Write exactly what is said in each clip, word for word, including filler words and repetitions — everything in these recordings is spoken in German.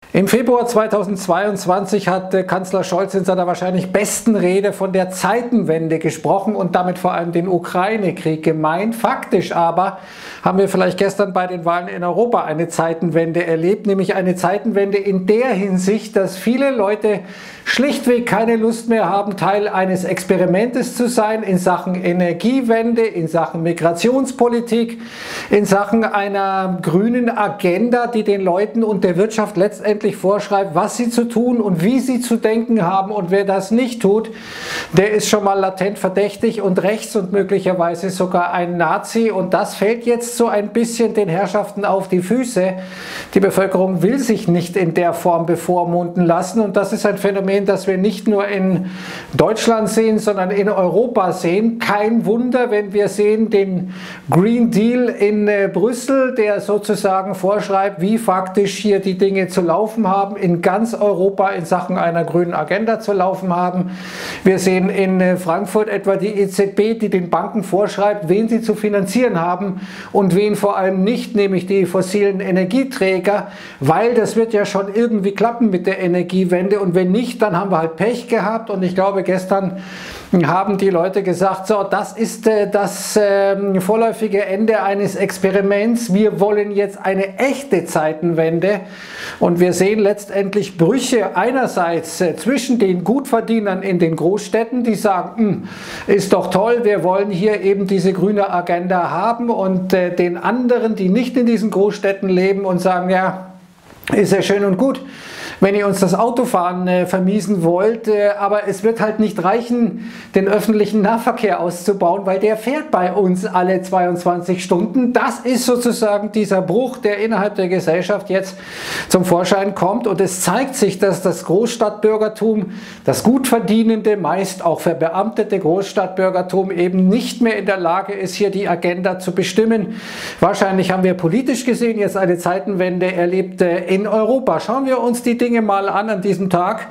Im Februar zweitausendzweiundzwanzig hat Kanzler Scholz in seiner wahrscheinlich besten Rede von der Zeitenwende gesprochen und damit vor allem den Ukraine-Krieg gemeint. Faktisch aber haben wir vielleicht gestern bei den Wahlen in Europa eine Zeitenwende erlebt, nämlich eine Zeitenwende in der Hinsicht, dass viele Leute schlichtweg keine Lust mehr haben, Teil eines Experimentes zu sein in Sachen Energiewende, in Sachen Migrationspolitik, in Sachen einer grünen Agenda, die den Leuten und der Wirtschaft letztendlich vorschreibt, was sie zu tun und wie sie zu denken haben. Und wer das nicht tut, der ist schon mal latent verdächtig und rechts und möglicherweise sogar ein Nazi. Und das fällt jetzt so ein bisschen den Herrschaften auf die Füße. Die Bevölkerung will sich nicht in der Form bevormunden lassen. Und das ist ein Phänomen, das wir nicht nur in Deutschland sehen, sondern in Europa sehen. Kein Wunder, wenn wir sehen den Green Deal in äh, Brüssel, der sozusagen vorschreibt, wie faktisch hier die Dinge zu laufen haben, in ganz Europa in Sachen einer grünen Agenda zu laufen haben. Wir sehen in äh, Frankfurt etwa die E Z B, die den Banken vorschreibt, wen sie zu finanzieren haben und wen vor allem nicht, nämlich die fossilen Energieträger, weil das wird ja schon irgendwie klappen mit der Energiewende und wenn nicht, dann haben wir halt Pech gehabt. Und ich glaube, gestern haben die Leute gesagt, so, das ist äh, das äh, vorläufige Ende eines Experiments. Wir wollen jetzt eine echte Zeitenwende. Und wir sehen letztendlich Brüche einerseits äh, zwischen den Gutverdienern in den Großstädten, die sagen, ist doch toll, wir wollen hier eben diese grüne Agenda haben, und äh, den anderen, die nicht in diesen Großstädten leben und sagen, ja, ist ja schön und gut, wenn ihr uns das Autofahren äh, vermiesen wollt, äh, aber es wird halt nicht reichen, den öffentlichen Nahverkehr auszubauen, weil der fährt bei uns alle zweiundzwanzig Stunden. Das ist sozusagen dieser Bruch, der innerhalb der Gesellschaft jetzt zum Vorschein kommt, und es zeigt sich, dass das Großstadtbürgertum, das Gutverdienende, meist auch verbeamtete Großstadtbürgertum eben nicht mehr in der Lage ist, hier die Agenda zu bestimmen. Wahrscheinlich haben wir politisch gesehen jetzt eine Zeitenwende erlebt äh, in Europa. Schauen wir uns die Dinge mal an an diesem Tag,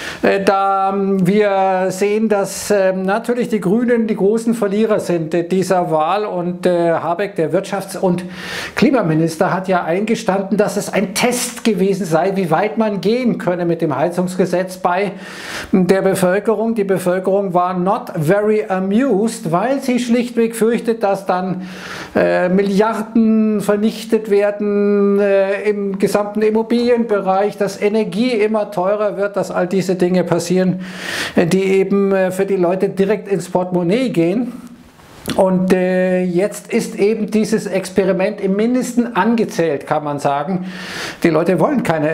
da wir sehen, dass natürlich die Grünen die großen Verlierer sind dieser Wahl, und Habeck, der Wirtschafts- und Klimaminister, hat ja eingestanden, dass es ein Test gewesen sei, wie weit man gehen könne mit dem Heizungsgesetz bei der Bevölkerung. Die Bevölkerung war not very amused, weil sie schlichtweg fürchtet, dass dann äh, Milliarden vernichtet werden äh, im gesamten Immobilienbereich, dass Energie immer teurer wird, dass all diese Dinge passieren, die eben für die Leute direkt ins Portemonnaie gehen. Und äh, jetzt ist eben dieses Experiment im Mindesten angezählt, kann man sagen. Die Leute wollen keine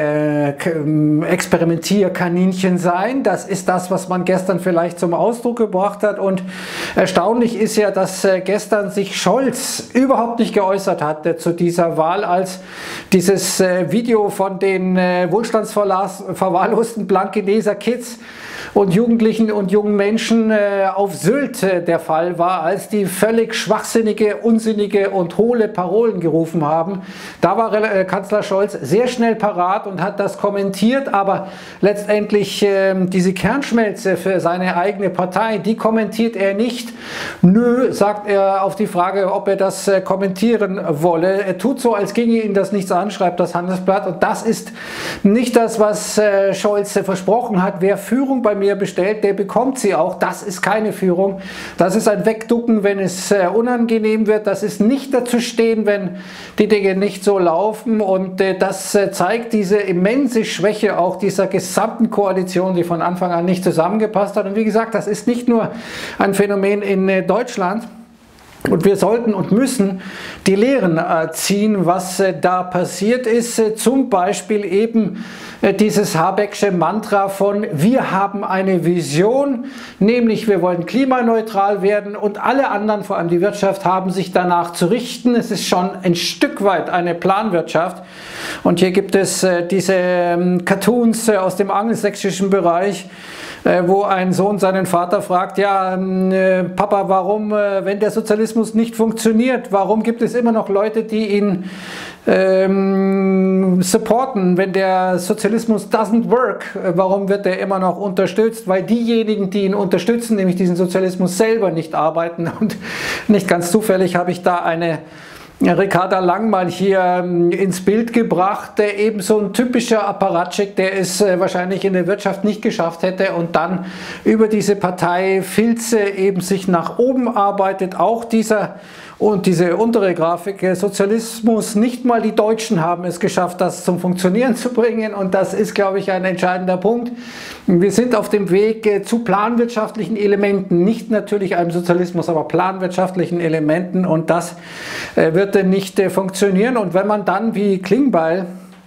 äh, Experimentierkaninchen sein. Das ist das, was man gestern vielleicht zum Ausdruck gebracht hat. Und erstaunlich ist ja, dass äh, gestern sich Scholz überhaupt nicht geäußert hat äh, zu dieser Wahl, als dieses äh, Video von den äh, wohlstandsverwahrlosten Blankeneser Kids und Jugendlichen und jungen Menschen äh, auf Sylt äh, der Fall war, als die völlig schwachsinnige, unsinnige und hohle Parolen gerufen haben. Da war äh, Kanzler Scholz sehr schnell parat und hat das kommentiert, aber letztendlich äh, diese Kernschmelze für seine eigene Partei, die kommentiert er nicht. Nö, sagt er auf die Frage, ob er das äh, kommentieren wolle. Er tut so, als ginge ihn das nichts an, schreibt das Handelsblatt, und das ist nicht das, was äh, Scholz äh, versprochen hat. Wer Führung bei mir bestellt, der bekommt sie auch. Das ist keine Führung. Das ist ein Wegducken, wenn es äh, unangenehm wird. Das ist nicht dazu stehen, wenn die Dinge nicht so laufen. Und äh, das äh, zeigt diese immense Schwäche auch dieser gesamten Koalition, die von Anfang an nicht zusammengepasst hat. Und wie gesagt, das ist nicht nur ein Phänomen in äh, Deutschland. Und wir sollten und müssen die Lehren äh, ziehen, was äh, da passiert ist. Äh, zum Beispiel eben äh, dieses Habecksche Mantra von: Wir haben eine Vision, nämlich wir wollen klimaneutral werden, und alle anderen, vor allem die Wirtschaft, haben sich danach zu richten. Es ist schon ein Stück weit eine Planwirtschaft. Und hier gibt es äh, diese ähm, Cartoons äh, aus dem angelsächsischen Bereich, wo ein Sohn seinen Vater fragt, ja, äh, Papa, warum, äh, wenn der Sozialismus nicht funktioniert, warum gibt es immer noch Leute, die ihn ähm, supporten, wenn der Sozialismus doesn't work, warum wird er immer noch unterstützt? Weil diejenigen, die ihn unterstützen, nämlich diesen Sozialismus selber nicht arbeiten. Und nicht ganz zufällig habe ich da eine Ricarda Lang mal hier ins Bild gebracht, der eben so ein typischer Apparatschik, der es wahrscheinlich in der Wirtschaft nicht geschafft hätte und dann über diese Partei Filze eben sich nach oben arbeitet. Auch dieser und diese untere Grafik, Sozialismus, nicht mal die Deutschen haben es geschafft, das zum Funktionieren zu bringen, und das ist, glaube ich, ein entscheidender Punkt. Wir sind auf dem Weg zu planwirtschaftlichen Elementen, nicht natürlich einem Sozialismus, aber planwirtschaftlichen Elementen, und das wird nicht funktionieren. Und wenn man dann wie Klingbeil,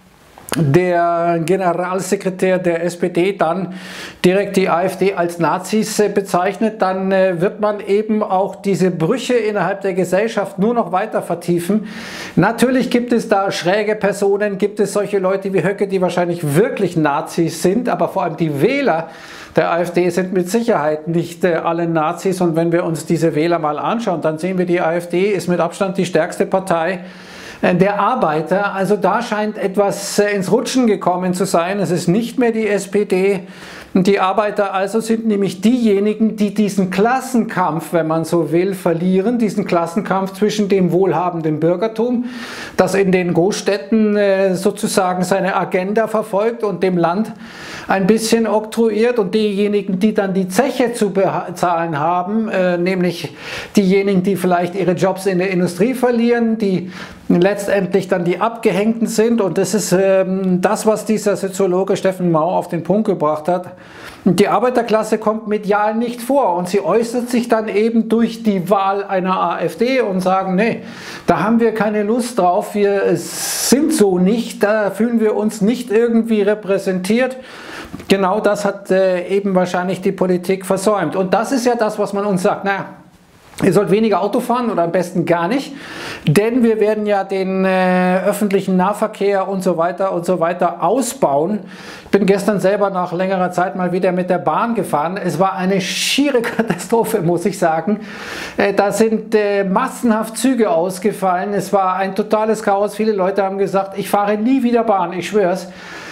der Generalsekretär der S P D, dann direkt die AfD als Nazis bezeichnet, dann wird man eben auch diese Brüche innerhalb der Gesellschaft nur noch weiter vertiefen. Natürlich gibt es da schräge Personen, gibt es solche Leute wie Höcke, die wahrscheinlich wirklich Nazis sind, aber vor allem die Wähler der AfD sind mit Sicherheit nicht alle Nazis, und wenn wir uns diese Wähler mal anschauen, dann sehen wir, die AfD ist mit Abstand die stärkste Partei der Arbeiter. Also da scheint etwas ins Rutschen gekommen zu sein. Es ist nicht mehr die S P D. Die Arbeiter also sind nämlich diejenigen, die diesen Klassenkampf, wenn man so will, verlieren. Diesen Klassenkampf zwischen dem wohlhabenden Bürgertum, das in den Großstädten sozusagen seine Agenda verfolgt und dem Land ein bisschen oktroyiert, und diejenigen, die dann die Zeche zu bezahlen haben, nämlich diejenigen, die vielleicht ihre Jobs in der Industrie verlieren, die letztendlich dann die Abgehängten sind. Und das ist ähm, das, was dieser Soziologe Steffen Mau auf den Punkt gebracht hat. Die Arbeiterklasse kommt medial nicht vor, und sie äußert sich dann eben durch die Wahl einer AfD und sagen, nee, da haben wir keine Lust drauf, wir sind so nicht, da fühlen wir uns nicht irgendwie repräsentiert. Genau das hat äh, eben wahrscheinlich die Politik versäumt. Und das ist ja das, was man uns sagt, naja, ihr sollt weniger Auto fahren oder am besten gar nicht, denn wir werden ja den äh, öffentlichen Nahverkehr und so weiter und so weiter ausbauen. Ich bin gestern selber nach längerer Zeit mal wieder mit der Bahn gefahren. Es war eine schiere Katastrophe, muss ich sagen. Äh, da sind äh, massenhaft Züge ausgefallen. Es war ein totales Chaos. Viele Leute haben gesagt, ich fahre nie wieder Bahn, ich schwör's.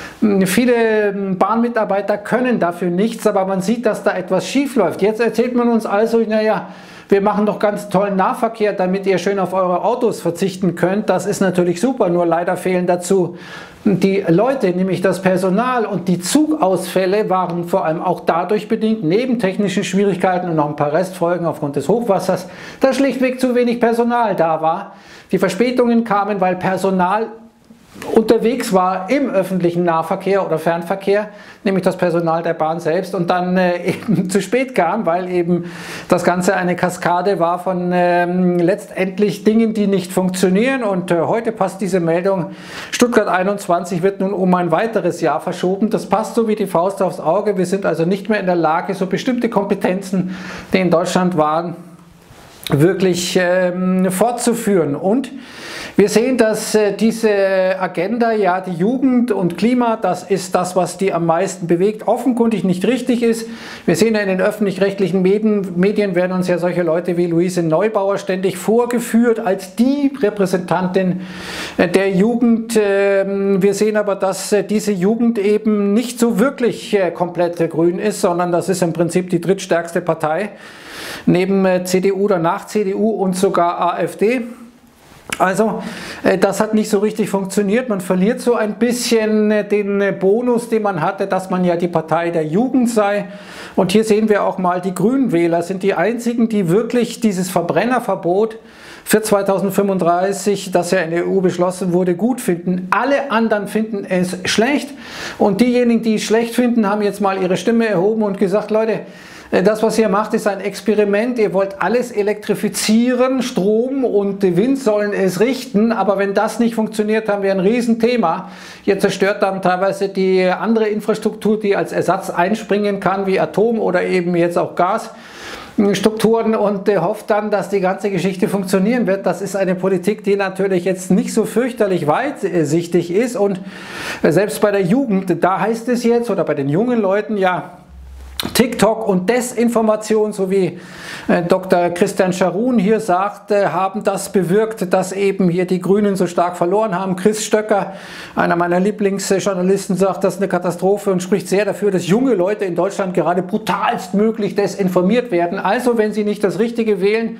Viele Bahnmitarbeiter können dafür nichts, aber man sieht, dass da etwas schief läuft. Jetzt erzählt man uns also, naja, wir machen doch ganz tollen Nahverkehr, damit ihr schön auf eure Autos verzichten könnt. Das ist natürlich super, nur leider fehlen dazu die Leute, nämlich das Personal, und die Zugausfälle waren vor allem auch dadurch bedingt, neben technischen Schwierigkeiten und noch ein paar Restfolgen aufgrund des Hochwassers, dass schlichtweg zu wenig Personal da war. Die Verspätungen kamen, weil Personal unterwegs war im öffentlichen Nahverkehr oder Fernverkehr, nämlich das Personal der Bahn selbst, und dann äh, eben zu spät kam, weil eben das Ganze eine Kaskade war von ähm, letztendlich Dingen, die nicht funktionieren. Und äh, heute passt diese Meldung, Stuttgart einundzwanzig wird nun um ein weiteres Jahr verschoben. Das passt so wie die Faust aufs Auge. Wir sind also nicht mehr in der Lage, so bestimmte Kompetenzen, die in Deutschland waren, wirklich ähm, fortzuführen. Und wir sehen, dass äh, diese Agenda, ja, die Jugend und Klima, das ist das, was die am meisten bewegt, offenkundig nicht richtig ist. Wir sehen ja, in den öffentlich-rechtlichen Medien, Medien werden uns ja solche Leute wie Luise Neubauer ständig vorgeführt als die Repräsentantin äh, der Jugend. Äh, wir sehen aber, dass äh, diese Jugend eben nicht so wirklich äh, komplett äh, grün ist, sondern das ist im Prinzip die drittstärkste Partei neben äh, C D U oder nach C D U und sogar AfD. Also das hat nicht so richtig funktioniert. Man verliert so ein bisschen den Bonus, den man hatte, dass man ja die Partei der Jugend sei. Und hier sehen wir auch mal, die Grünwähler sind die einzigen, die wirklich dieses Verbrennerverbot für zweitausendfünfunddreißig, das ja in der E U beschlossen wurde, gut finden. Alle anderen finden es schlecht. Und diejenigen, die es schlecht finden, haben jetzt mal ihre Stimme erhoben und gesagt, Leute, das, was ihr macht, ist ein Experiment. Ihr wollt alles elektrifizieren, Strom und Wind sollen es richten, aber wenn das nicht funktioniert, haben wir ein Riesenthema. Ihr zerstört dann teilweise die andere Infrastruktur, die als Ersatz einspringen kann, wie Atom oder eben jetzt auch Gasstrukturen, und äh, hofft dann, dass die ganze Geschichte funktionieren wird. Das ist eine Politik, die natürlich jetzt nicht so fürchterlich weitsichtig ist, und äh, selbst bei der Jugend, da heißt es jetzt, oder bei den jungen Leuten, ja, TikTok und Desinformation, so wie äh, Doktor Christian Scharun hier sagt, äh, haben das bewirkt, dass eben hier die Grünen so stark verloren haben. Chris Stöcker, einer meiner Lieblingsjournalisten, sagt, das ist eine Katastrophe und spricht sehr dafür, dass junge Leute in Deutschland gerade brutalst möglich desinformiert werden. Also wenn sie nicht das Richtige wählen,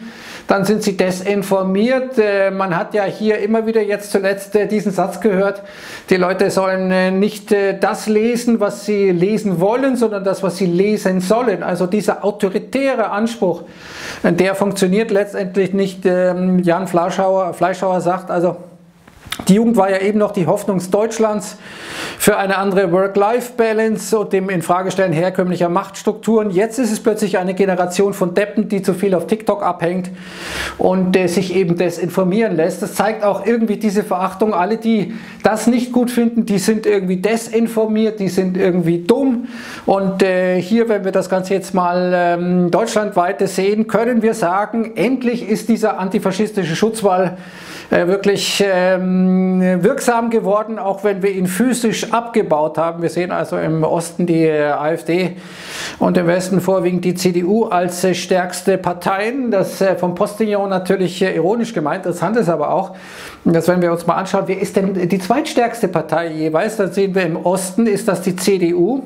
dann sind sie desinformiert. Man hat ja hier immer wieder jetzt zuletzt diesen Satz gehört, die Leute sollen nicht das lesen, was sie lesen wollen, sondern das, was sie lesen sollen. Also dieser autoritäre Anspruch, der funktioniert letztendlich nicht. Jan Fleischhauer, Fleischhauer sagt also, die Jugend war ja eben noch die Hoffnung Deutschlands für eine andere Work-Life-Balance und dem Infragestellen herkömmlicher Machtstrukturen. Jetzt ist es plötzlich eine Generation von Deppen, die zu viel auf TikTok abhängt und äh, sich eben desinformieren lässt. Das zeigt auch irgendwie diese Verachtung. Alle, die das nicht gut finden, die sind irgendwie desinformiert, die sind irgendwie dumm. Und äh, hier, wenn wir das Ganze jetzt mal ähm, deutschlandweit sehen, können wir sagen, endlich ist dieser antifaschistische Schutzwall äh, wirklich ähm, wirksam geworden, auch wenn wir ihn physisch abgebaut haben. Wir sehen also im Osten die AfD und im Westen vorwiegend die C D U als äh, stärkste Parteien. Das äh, vom Postillon natürlich äh, ironisch gemeint, interessant ist aber auch, dass wenn wir uns mal anschauen, wer ist denn die zweitstärkste Partei jeweils, dann sehen wir im Osten ist das die C D U.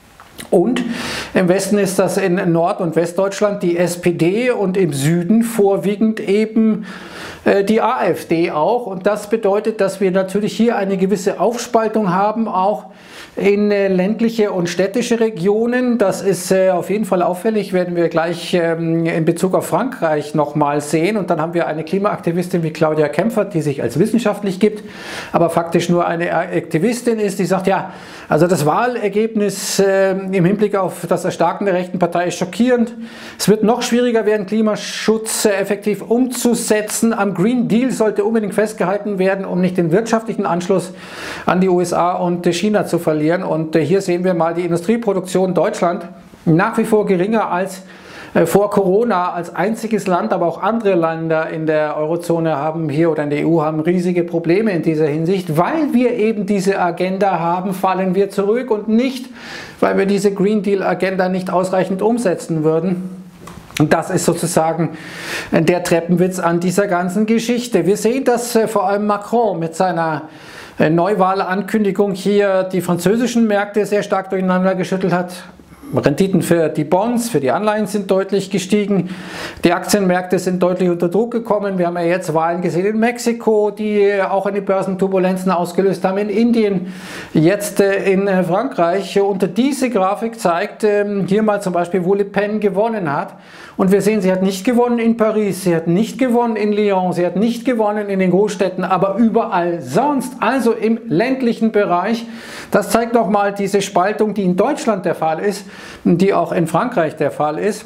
Und im Westen ist das in Nord- und Westdeutschland die S P D und im Süden vorwiegend eben äh, die AfD auch. Und das bedeutet, dass wir natürlich hier eine gewisse Aufspaltung haben, auch in äh, ländliche und städtische Regionen. Das ist äh, auf jeden Fall auffällig, werden wir gleich ähm, in Bezug auf Frankreich nochmal sehen. Und dann haben wir eine Klimaaktivistin wie Claudia Kempfert, die sich als wissenschaftlich gibt, aber faktisch nur eine Aktivistin ist, die sagt, ja, also das Wahlergebnis äh, im Hinblick auf das Erstarken der rechten Partei ist schockierend. Es wird noch schwieriger werden, Klimaschutz äh, effektiv umzusetzen. Am Green Deal sollte unbedingt festgehalten werden, um nicht den wirtschaftlichen Anschluss an die U S A und äh, China zu verlieren. Und äh, hier sehen wir mal die Industrieproduktion Deutschland nach wie vor geringer als äh, vor Corona als einziges Land, aber auch andere Länder in der Eurozone haben hier oder in der E U haben riesige Probleme in dieser Hinsicht. Weil wir eben diese Agenda haben, fallen wir zurück und nicht, weil wir diese Green Deal Agenda nicht ausreichend umsetzen würden. Und das ist sozusagen der Treppenwitz an dieser ganzen Geschichte. Wir sehen, dass äh, vor allem Macron mit seiner Neuwahlankündigung hier die französischen Märkte sehr stark durcheinander geschüttelt hat. Renditen für die Bonds, für die Anleihen sind deutlich gestiegen. Die Aktienmärkte sind deutlich unter Druck gekommen. Wir haben ja jetzt Wahlen gesehen in Mexiko, die auch eine Börsenturbulenzen ausgelöst haben, in Indien, jetzt in Frankreich. Und diese Grafik zeigt hier mal zum Beispiel, wo Le Pen gewonnen hat. Und wir sehen, sie hat nicht gewonnen in Paris, sie hat nicht gewonnen in Lyon, sie hat nicht gewonnen in den Großstädten, aber überall sonst, also im ländlichen Bereich. Das zeigt nochmal diese Spaltung, die in Deutschland der Fall ist, die auch in Frankreich der Fall ist.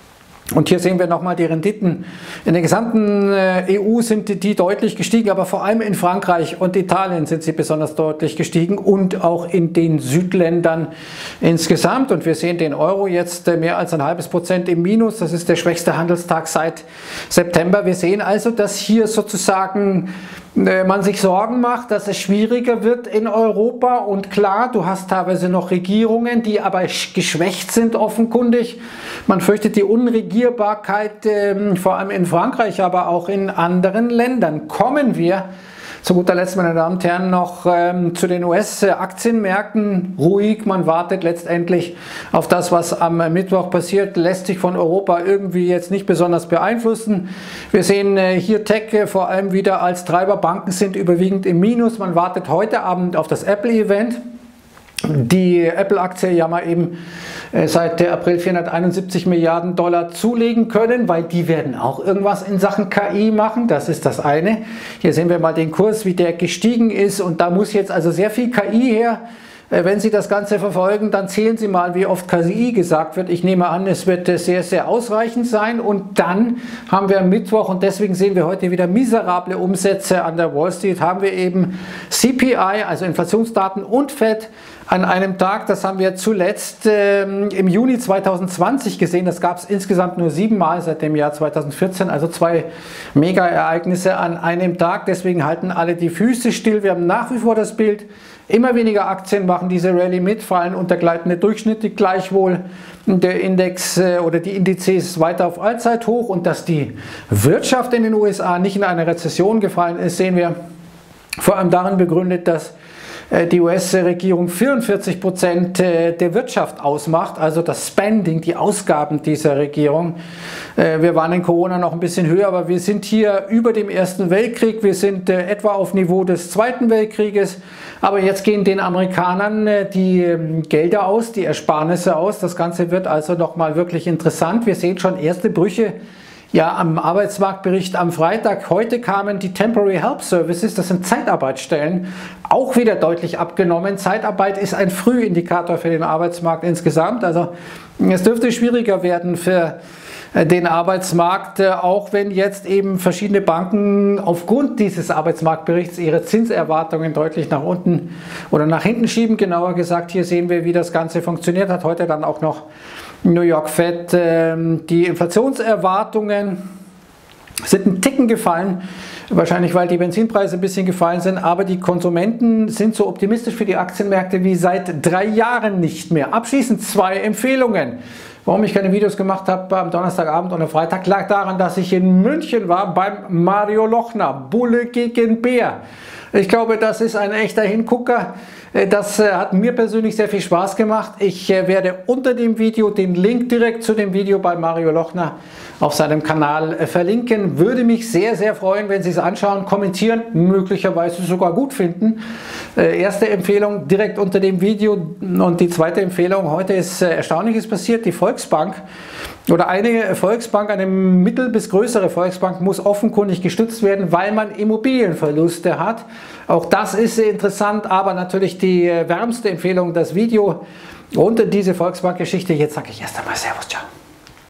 Und hier sehen wir nochmal die Renditen. In der gesamten E U sind die deutlich gestiegen, aber vor allem in Frankreich und Italien sind sie besonders deutlich gestiegen und auch in den Südländern insgesamt. Und wir sehen den Euro jetzt mehr als ein halbes Prozent im Minus. Das ist der schwächste Handelstag seit September. Wir sehen also, dass hier sozusagen man sich Sorgen macht, dass es schwieriger wird in Europa. Und klar, du hast teilweise noch Regierungen, die aber geschwächt sind offenkundig. Man fürchtet die Unregierbarkeit, äh, vor allem in Frankreich, aber auch in anderen Ländern. Kommen wir zu guter Letzt, meine Damen und Herren, noch ähm, zu den U S-Aktienmärkten. Ruhig, man wartet letztendlich auf das, was am Mittwoch passiert, lässt sich von Europa irgendwie jetzt nicht besonders beeinflussen. Wir sehen äh, hier Tech äh, vor allem wieder als Treiber. Banken sind überwiegend im Minus. Man wartet heute Abend auf das Apple-Event. Die Apple-Aktie ja mal eben seit April vierhunderteinundsiebzig Milliarden Dollar zulegen können, weil die werden auch irgendwas in Sachen K I machen. Das ist das eine. Hier sehen wir mal den Kurs, wie der gestiegen ist, und da muss jetzt also sehr viel K I her. Wenn Sie das Ganze verfolgen, dann zählen Sie mal, wie oft K I gesagt wird. Ich nehme an, es wird sehr, sehr ausreichend sein. Und dann haben wir am Mittwoch, und deswegen sehen wir heute wieder miserable Umsätze an der Wall Street, haben wir eben C P I, also Inflationsdaten, und Fed an einem Tag. Das haben wir zuletzt ähm, im Juni zweitausendzwanzig gesehen. Das gab es insgesamt nur siebenmal seit dem Jahr zweitausendvierzehn, also zwei Mega-Ereignisse an einem Tag. Deswegen halten alle die Füße still. Wir haben nach wie vor das Bild, immer weniger Aktien machen diese Rallye mit, fallen unter gleitende Durchschnitte, gleichwohl der Index äh, oder die Indizes weiter auf Allzeithoch. Und dass die Wirtschaft in den U S A nicht in eine Rezession gefallen ist, sehen wir vor allem darin begründet, dass die U S-Regierung vierundvierzig Prozent der Wirtschaft ausmacht, also das Spending, die Ausgaben dieser Regierung. Wir waren in Corona noch ein bisschen höher, aber wir sind hier über dem Ersten Weltkrieg, wir sind etwa auf Niveau des Zweiten Weltkrieges, aber jetzt gehen den Amerikanern die Gelder aus, die Ersparnisse aus. Das Ganze wird also nochmal wirklich interessant. Wir sehen schon erste Brüche. Ja, am Arbeitsmarktbericht am Freitag, heute kamen die Temporary Help Services, das sind Zeitarbeitsstellen, auch wieder deutlich abgenommen. Zeitarbeit ist ein Frühindikator für den Arbeitsmarkt insgesamt, also es dürfte schwieriger werden für den Arbeitsmarkt, auch wenn jetzt eben verschiedene Banken aufgrund dieses Arbeitsmarktberichts ihre Zinserwartungen deutlich nach unten oder nach hinten schieben. Genauer gesagt, hier sehen wir, wie das Ganze funktioniert hat. Heute dann auch noch New York Fed. Die Inflationserwartungen sind ein Ticken gefallen, wahrscheinlich weil die Benzinpreise ein bisschen gefallen sind, aber die Konsumenten sind so optimistisch für die Aktienmärkte wie seit drei Jahren nicht mehr. Abschließend zwei Empfehlungen. Warum ich keine Videos gemacht habe am Donnerstagabend und am Freitag, lag daran, dass ich in München war beim Mario Lochner, Bulle gegen Bär. Ich glaube, das ist ein echter Hingucker. Das hat mir persönlich sehr viel Spaß gemacht. Ich werde unter dem Video den Link direkt zu dem Video bei Mario Lochner auf seinem Kanal verlinken. Würde mich sehr, sehr freuen, wenn Sie es anschauen, kommentieren, möglicherweise sogar gut finden. Erste Empfehlung direkt unter dem Video. Und die zweite Empfehlung, heute ist Erstaunliches passiert. Die Volksbank oder eine Volksbank, eine mittel- bis größere Volksbank muss offenkundig gestützt werden, weil man Immobilienverluste hat. Auch das ist interessant, aber natürlich die wärmste Empfehlung, das Video unter diese Volksbank-Geschichte. Jetzt sage ich erst einmal Servus, ciao.